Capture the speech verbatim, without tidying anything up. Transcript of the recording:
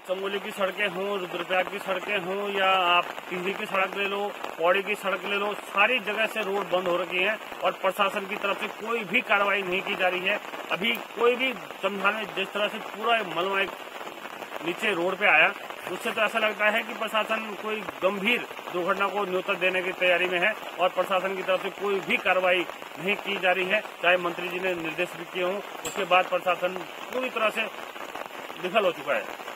चमोली की सड़कें हों, रुद्रप्रयाग की सड़कें हों या आप टिहरी की सड़क ले लो, पौड़ी की सड़क ले लो, सारी जगह से रोड बंद हो रखी है और प्रशासन की तरफ से कोई भी कार्रवाई नहीं की जा रही है। अभी कोई भी समझाने में जिस तरह से पूरा मलबा नीचे रोड पे आया, उससे तो ऐसा लगता है कि प्रशासन कोई गंभीर दुर्घटना को न्योता देने की तैयारी में है और प्रशासन की तरफ से कोई भी कार्रवाई नहीं की जा रही है। चाहे मंत्री जी ने निर्देश भी किए हों, उसके बाद प्रशासन पूरी तरह से विफल हो चुका है।